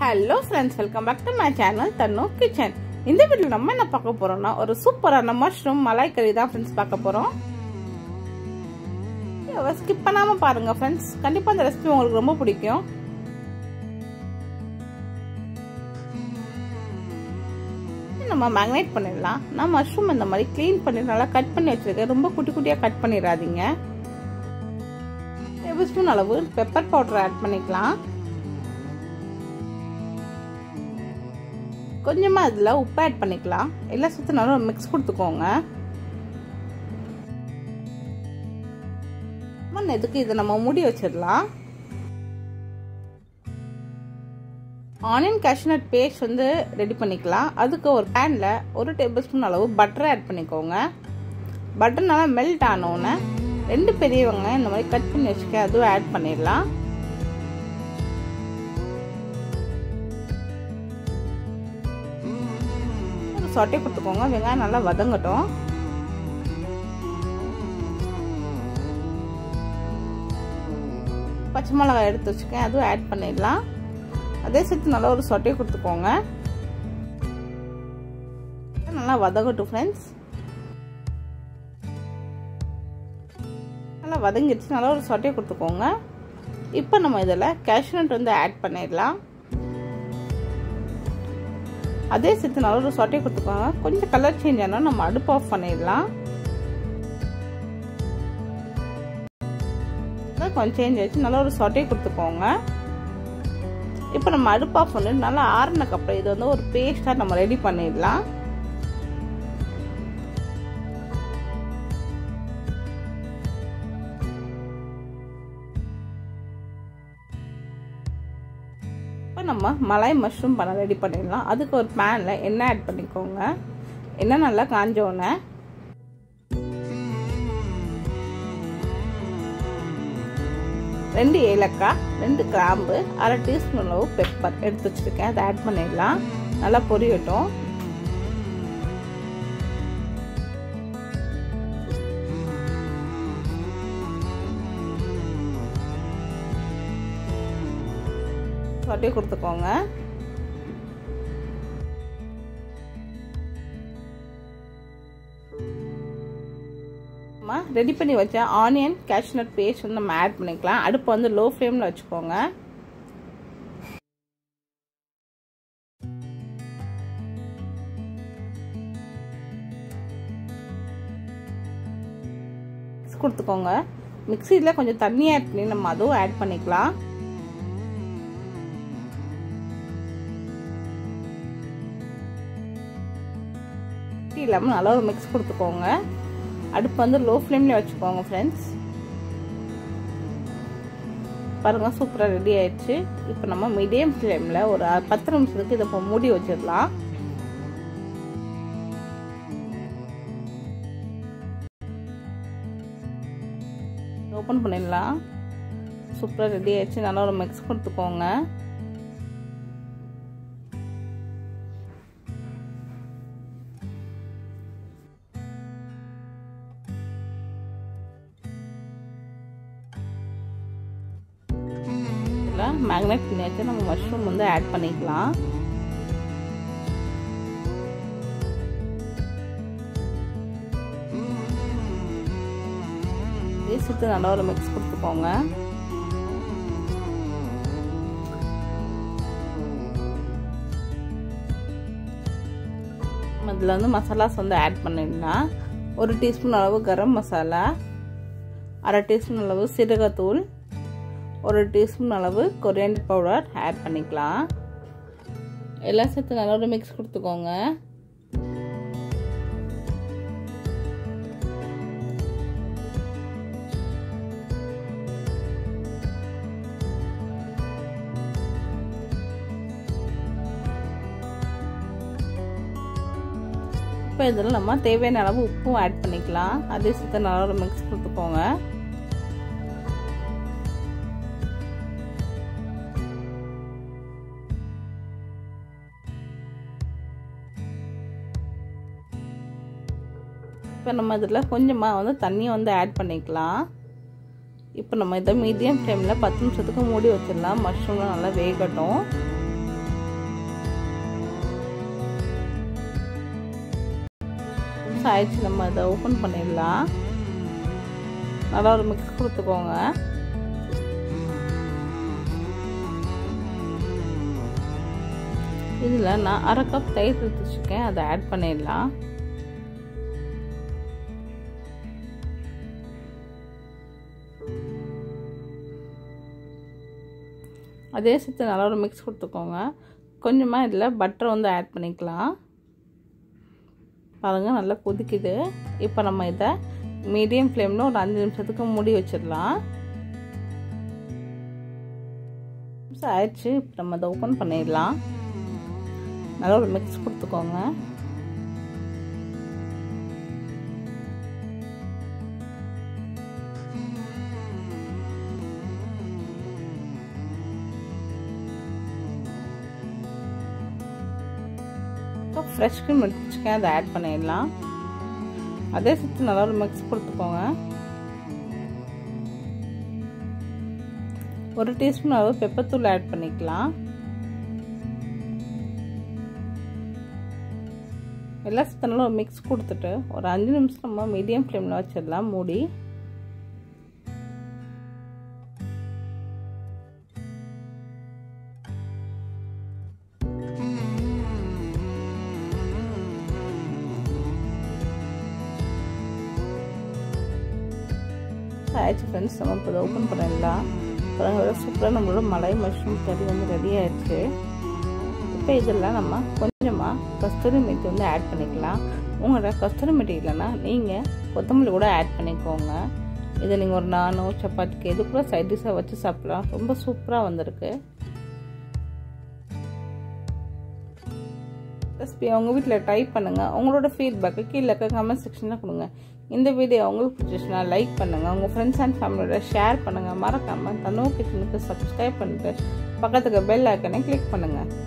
Hello friends, welcome back to my channel TanuKitchen. இந்த வீடியோல நம்ம என்ன பார்க்க போறோம்னா ஒரு சூப்பரான மஷ்ரூம் மலாய் கறி தான் फ्रेंड्स பார்க்க போறோம். இத ஸ்கிப் பண்ணாம பாருங்க फ्रेंड्स. கண்டிப்பா இந்த ரெசிபி உங்களுக்கு ரொம்ப பிடிக்கும். நம்ம மேக்னேட் பண்ணிடலாம். நான் மஷ்ரூம் இந்த மாதிரி க்ளீன் பண்ணி நல்லா கட் பண்ணி வச்சிருக்கேன். ரொம்ப குட்டி குட்டியா கட் பண்ணிராதீங்க. 1 டேபிள்ஸ்பூன் அளவு பெப்பர் பவுடர் ஆட் பண்ணிக்கலாம். கொஞ்சமா அதுல உப்பு ஆட் பண்ணிக்கலாம். எல்லாம் சேர்த்து நல்லா மிக்ஸ் கொடுத்துக்கோங்க. இதுக்கு இதை நம்ம மூடி வச்சிடலாம். ஆனியன் கேஷ்யூநட் பேஸ்ட் வந்து ரெடி பண்ணிக்கலாம். அதுக்கு ஒரு பேன்ல 1 டேபிள்ஸ்பூன் அளவு பட்டர் ஆட் பண்ணிக்கோங்க. பட்டர் நல்லா மெல்ட் ஆனோன்னு 2 பெரிய வெங்காயம் இந்த மாதிரி கட் பண்ணி வச்சுக்க அதுவும் ஆட் பண்ணிடலாம். சாட்டே கொடுத்துக்கோங்க. வெங்காயம் நல்லா வதங்கட்டும். பச்சை மிளகாய் எடுத்து வச்சுக்கேன் அதுவும் ஆட் பண்ணிடலாம். அதே சேர்த்து நல்லா ஒரு சாட்டே கொடுத்துக்கோங்க. நல்லா வதங்கட்டும் ஃப்ரெண்ட்ஸ். நல்லா வதங்கிடுச்சு. நல்லா ஒரு சாட்டே கொடுத்துக்கோங்க. இப்போ நம்ம இதில் கேஷ்யூநட் வந்து ஆட் பண்ணிடலாம். அதே சேர்த்து நல்லா ஒரு சாட்டே கொடுத்துக்கோங்க. கொஞ்சம் கலர் சேஞ்ச் ஆனால் நம்ம அடுப்பு ஆஃப் பண்ணிடலாம். கொஞ்சம் சேஞ்ச் ஆயிடுச்சு. நல்லா ஒரு சாட்டே கொடுத்துக்கோங்க. இப்போ நம்ம அடுப்பு ஆஃப் பண்ணிட்டு நல்லா ஆறுனதுக்கப்புறம் இது வந்து ஒரு பேஸ்ட்டாக நம்ம ரெடி பண்ணிடலாம். நம்ம மலாய் மஷ்ரூம் பண்ண ரெடி பண்ணிடலாம். அதுக்கு ஒரு பேன்ல எண்ணெய் ஆட் பண்ணிக்கோங்க. எண்ணெய் நல்லா காஞ்சோன்னே ரெண்டு ஏலக்காய், 2 கிராம்பு, 1/2 டீஸ்பூன் அளவு பெப்பர் எடுத்து வச்சிருக்கேன். அதை ஆட் பண்ணிடலாம். நல்லா பொரியட்டும். சாட்டே கொடுத்துக்கோங்க. ரெடி பண்ணி வச்ச ஆனியன் கேஷ்யூநட் பேஸ்ட் வந்து நம்ம ஆட் பண்ணிக்கலாம். அடுப்பு வந்து லோ ஃப்ளேம்ல வச்சுக்கோங்க. கொடுத்துக்கோங்க. மிக்ஸியில் கொஞ்சம் தண்ணி ஆட் பண்ணி நம்ம அதுவும் ஆட் பண்ணிக்கலாம். இல்லாமல் நல்லா ஒரு மிக்ஸ் கொடுத்துக்கோங்க. அடுப்பு வந்து லோ ஃப்ளேம்ல வச்சுக்கோங்க ஃப்ரெண்ட்ஸ். பாருங்க சூப்பராக ரெடி ஆயிடுச்சு. இப்போ நம்ம மீடியம் ஃப்ளேமில் ஒரு 10 நிமிஷத்துக்கு இதை இப்போ மூடி வச்சிடலாம். ஓப்பன் பண்ணிடலாம். சூப்பராக ரெடி ஆயிடுச்சு. நல்லா ஒரு மிக்ஸ் கொடுத்துக்கோங்க. மேக்னெட் பண்ணி வச்சு நம்ம மஷ்ரூம் வந்து ஆட் பண்ணிக்கலாம். சேர்த்து நல்லா ஒரு மிக்ஸ் கொடுத்துக்கோங்க. அதில் வந்து மசாலாஸ் வந்து ஆட் பண்ணிடலாம். 1 டீஸ்பூன் அளவு கரம் மசாலா, 1/2 டீஸ்பூன் அளவு சீரகத்தூள், 1 டீஸ்பூன் அளவு கொரியாண்டர் பவுடர் ஆட் பண்ணிக்கலாம். எல்லாம் சேர்த்து நல்லா ஒரு மிக்ஸ் கொடுத்துக்கோங்க. இப்போ இதில் நம்ம தேவையான அளவு உப்பும் ஆட் பண்ணிக்கலாம். அதே சேர்த்து நல்லா ஒரு மிக்ஸ் கொடுத்துக்கோங்க. இப்போ நம்ம இதில் கொஞ்சமாக வந்து தண்ணியை வந்து ஆட் பண்ணிக்கலாம். இப்போ நம்ம இதை மீடியம் ஃப்ளேமில் 10 நிமிஷத்துக்கு மூடி வச்சிடலாம். மஷ்ரூம்லாம் நல்லா வேகட்டும். நிமிஷம் ஆயிடுச்சு. நம்ம இதை ஓப்பன் பண்ணிடலாம். நல்லா ஒரு மிக்ஸ் கொடுத்துக்கோங்க. இதில் நான் 1/2 கப் தயிர் எடுத்து வச்சுருக்கேன், அதை ஆட் பண்ணிடலாம். அதே சேர்த்து நல்லா ஒரு மிக்ஸ் கொடுத்துக்கோங்க. கொஞ்சமாக இதில் பட்டர் வந்து ஆட் பண்ணிக்கலாம். பாருங்கள் நல்லா கொதிக்குது. இப்போ நம்ம இதை மீடியம் ஃப்ளேமில் ஒரு 5 நிமிஷத்துக்கு மூடி வச்சிடலாம். நிமிஷம் ஆயிடுச்சு. இப்போ நம்ம இதை ஓப்பன் பண்ணிடலாம். நல்லா ஒரு மிக்ஸ் கொடுத்துக்கோங்க. ஃப்ரெஷ் க்ரீம் எடுத்து வச்சுக்கேன், அதை ஆட் பண்ணிடலாம். அதே சேர்த்து நல்லா ஒரு மிக்ஸ் கொடுத்துக்கோங்க. 1 டீஸ்பூன் அளவு பெப்பர் தூள் ஆட் பண்ணிக்கலாம். எல்லா சேர்த்து நல்லா ஒரு மிக்ஸ் கொடுத்துட்டு ஒரு 5 நிமிஷம் நம்ம மீடியம் ஃப்ளேமில் வச்சிடலாம் மூடி. ஆயிடுச்சு ஃப்ரெண்ட்ஸ். நம்ம இப்போ இதை ஓப்பன் பண்ணிடலாம். பாருங்கள் சூப்பராக நம்மளோட மலாய் மஷ்ரூம் கறி வந்து ரெடி ஆயிடுச்சு. இப்போ இதெல்லாம் நம்ம கொஞ்சமாக கஸ்தூரி மெத்தி வந்து ஆட் பண்ணிக்கலாம். உங்களோட கஸ்தூரி மெத்தி இல்லைன்னா நீங்கள் கொத்தமல்லி கூட ஆட் பண்ணிக்கோங்க. இதை நீங்கள் ஒரு நானோ சப்பாத்திக்கு இது கூட சைட் டிஷ்ஷாக வச்சு சாப்பிடலாம். ரொம்ப சூப்பராக வந்திருக்கு. ரெசிபி உங்கள் வீட்டில் ட்ரை பண்ணுங்கள். உங்களோட ஃபீட்பேக்கு கீழே கமெண்ட் செக்ஷனில் கொடுங்க. இந்த வீடியோ உங்களுக்கு பிடிச்சிச்சுன்னா லைக் பண்ணுங்கள். உங்கள் ஃப்ரெண்ட்ஸ் அண்ட் ஃபேமிலியோட ஷேர் பண்ணுங்கள். மறக்காமல் தனு கிச்சனுக்கு சப்ஸ்கிரைப் பண்ணிட்டு பக்கத்துக்கு பெல் ஐக்கனை கிளிக் பண்ணுங்கள்.